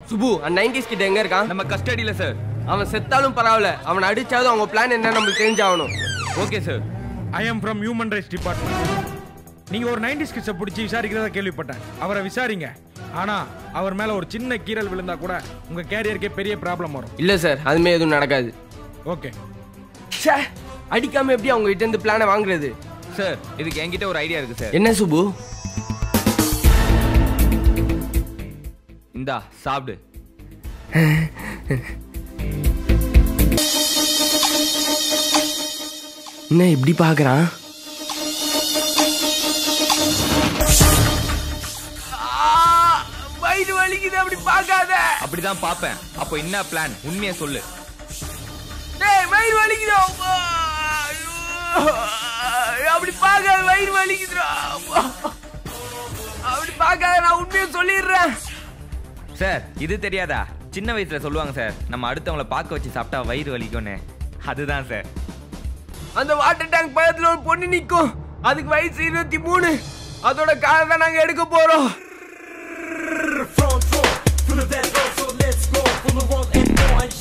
சுபு அந்த 90s கிட்ட எங்க இருக்கான்? நம்ம கஸ்டடியில சார். அவன் செத்தாலும் பரவாயில்ல, அவனை அடிச்சாவது அவங்க பிளான் என்ன நம்மளுக்கு தெரிஞ்சாகணும். Okay sir. I am from human rights department. நீங்க ஒரு 90s கிட்ஸை பிடிச்சி விசாரிக்கிறதா கேள்விப்பட்டேன். அவரை விசாரிங்க. ஆனா அவர் மேல ஒரு சின்ன கீறல் விழுந்தா கூட உங்க கேரியருக்கே பெரிய ப்ராப்ளம் வரும். இல்ல சார், அதுமே எதுவும் நடக்காது. ஓகே. அடிக்காம எப்படி அவங்க கிட்ட இருந்து பிளானை வாங்குறது? சார் இதுக்கு என்கிட்ட ஒரு ஐடியா இருக்கு சார். என்ன சுபு? இந்தா சாப்பிடு. என்ன இப்படி பாக்குறான்? வயிறு வலிக்குது, அப்படி பாக்காத. அப்படிதான் பாப்பேன். அப்போ என்ன பிளான்? உண்மையை சொல்லு. டேய் வயிறு வலிக்குது. அப்படி பாக்காத, வயிறு வலிக்குதுடா. அப்படி பாக்காத, நான் உண்மையை சொல்லிடுறேன். சார் இது தெரியாதா? சின்ன வயசுல சொல்லுவாங்க சார், நம்ம அடுத்தவங்கள பார்க்க வச்சு சாப்பிட்டா வயிறு வலிக்கும்னு. அதுதான் சார். அந்த வாட்டர் டேங்க் பக்கத்துல ஒரு பொண்ணு நிக்கும், அதுக்கு வயசு 23. அதோட காரை தான் நாங்க எடுக்க போறோம்.